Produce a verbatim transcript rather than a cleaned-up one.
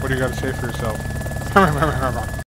What do you got to say for yourself?